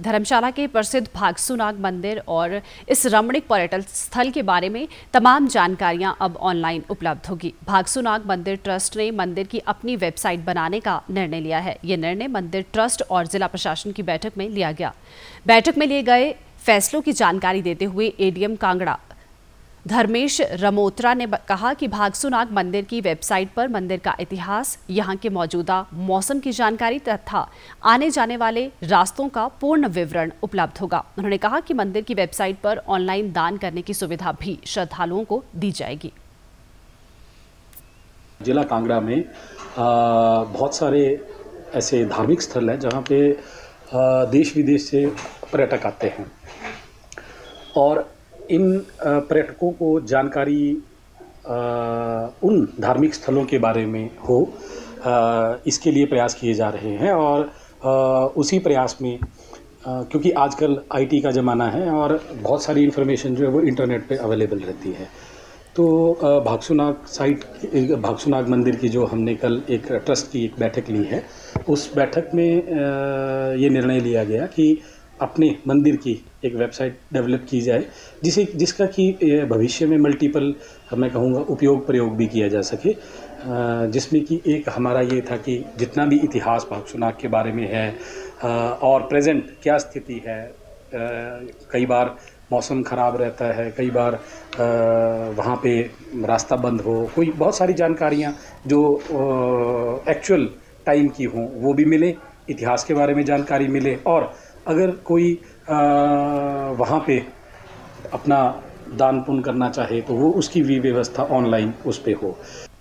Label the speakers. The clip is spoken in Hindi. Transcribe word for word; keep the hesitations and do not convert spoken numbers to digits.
Speaker 1: धर्मशाला के प्रसिद्ध भागसूनाग मंदिर और इस रमणीक पर्यटन स्थल के बारे में तमाम जानकारियां अब ऑनलाइन उपलब्ध होगी। भागसूनाग मंदिर ट्रस्ट ने मंदिर की अपनी वेबसाइट बनाने का निर्णय लिया है। ये निर्णय मंदिर ट्रस्ट और जिला प्रशासन की बैठक में लिया गया। बैठक में लिए गए फैसलों की जानकारी देते हुए एडीएम कांगड़ा धर्मेश रमोत्रा ने कहा कि भागसूनाग मंदिर की वेबसाइट पर मंदिर का इतिहास, यहां के मौजूदा मौसम की जानकारी तथा आने जाने वाले रास्तों का पूर्ण विवरण उपलब्ध होगा। उन्होंने कहा कि मंदिर की वेबसाइट पर ऑनलाइन दान करने की सुविधा भी श्रद्धालुओं को दी जाएगी।
Speaker 2: जिला कांगड़ा में आ, बहुत सारे ऐसे धार्मिक स्थल हैं जहां पे आ, देश विदेश से पर्यटक आते हैं और इन पर्यटकों को जानकारी उन धार्मिक स्थलों के बारे में हो, इसके लिए प्रयास किए जा रहे हैं। और उसी प्रयास में, क्योंकि आजकल आईटी का ज़माना है और बहुत सारी इन्फॉर्मेशन जो है वो इंटरनेट पे अवेलेबल रहती है, तो भागसूनाग साइट भागसूनाग मंदिर की जो हमने कल एक ट्रस्ट की एक बैठक ली है, उस बैठक में ये निर्णय लिया गया कि अपने मंदिर की एक वेबसाइट डेवलप की जाए, जिसे जिसका कि भविष्य में मल्टीपल, मैं कहूँगा, उपयोग प्रयोग भी किया जा सके, जिसमें कि एक हमारा ये था कि जितना भी इतिहास भागसूनाग के बारे में है और प्रेजेंट क्या स्थिति है, कई बार मौसम ख़राब रहता है, कई बार वहाँ पे रास्ता बंद हो, कोई बहुत सारी जानकारियाँ जो एक्चुअल टाइम की हों वो भी मिले, इतिहास के बारे में जानकारी मिले, और अगर कोई आ, वहाँ पे अपना दान पुण्य करना चाहे तो वो उसकी भी व्यवस्था ऑनलाइन उस पे हो।